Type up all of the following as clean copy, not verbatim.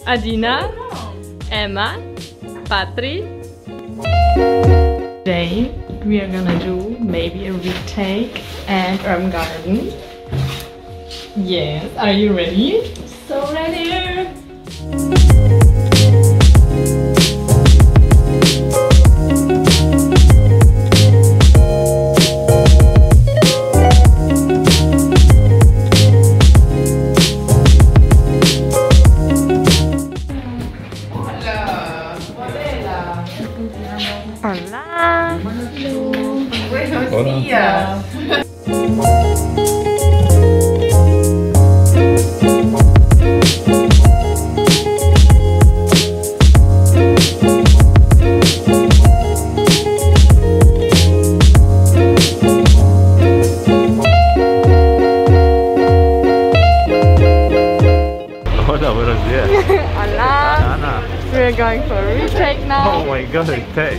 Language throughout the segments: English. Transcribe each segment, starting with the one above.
Adina, Emma, Patri. Today we are gonna do maybe a retake and urban garden. Yes, are you ready? So ready! Hola. Buenos días. Hola, buenos días. Hola. Ana. We're going for a retake now. Oh my god, retake.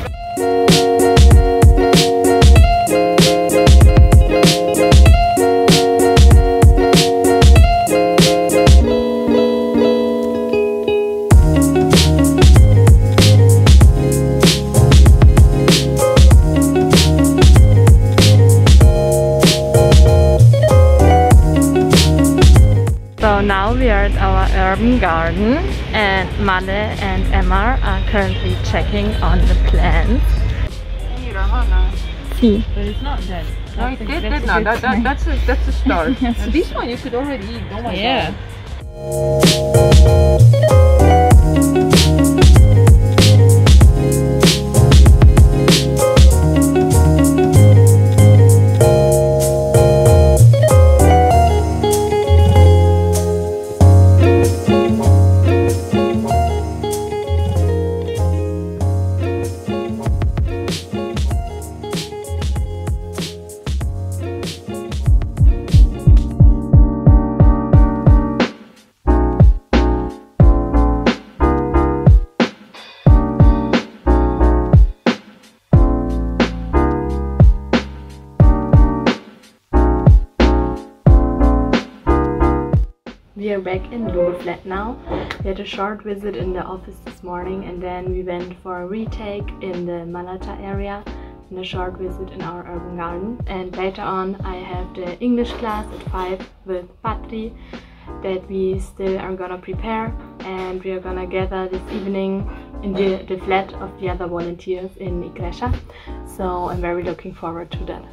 So now we are at our urban garden and Male and Emma are currently checking on the plants. See. But it's not dead. No, it did not. That's a start. Now, this one you could already eat. Oh my god. We are back in Lukrembo now. We had a short visit in the office this morning and then we went for a retake in the Malata area and a short visit in our urban garden. And later on I have the English class at 5 with Patri that we still are gonna prepare, and we are gonna gather this evening in the flat of the other volunteers in Xeracion. So I'm very looking forward to that.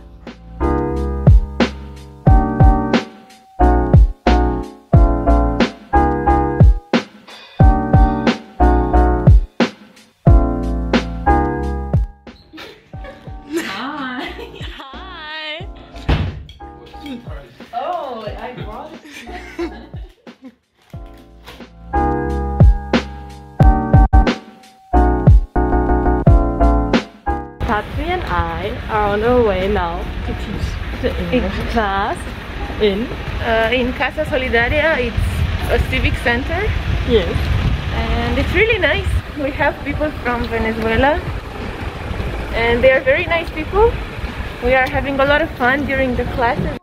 Oh, I brought it. Patri and I are on our way now to teach the English class in Casa Solidaria. It's a civic center. yes. And it's really nice. We have people from Venezuela and they are very nice people. We are having a lot of fun during the classes.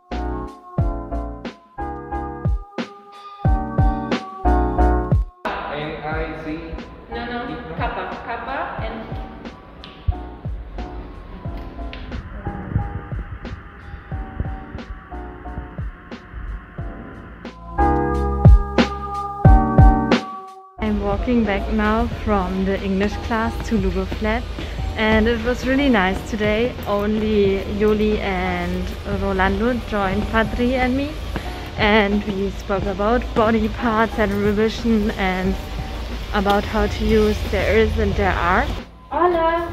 N-I-C. No, Kappa and I'm walking back now from the English class to Lukrembo, and it was really nice today. Only Yoli and Rolando joined Patri and me, and we spoke about body parts and revision and about how to use there is and there are. Hola!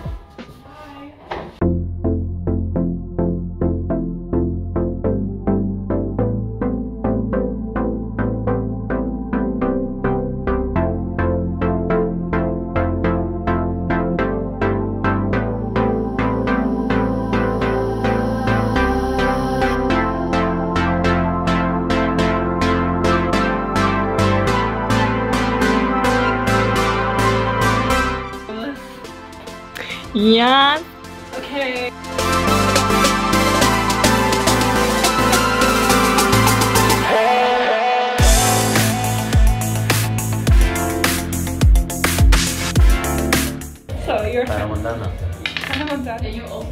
Yes. okay. Hannah Montana. Hannah Montana. You also.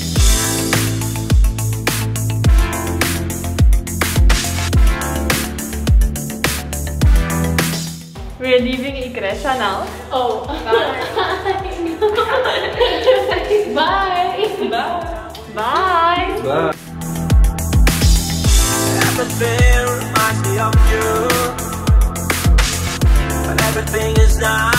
We're leaving Xeracion now. Oh. Bye. Bye. Bye. Everything reminds me of you, but everything is not.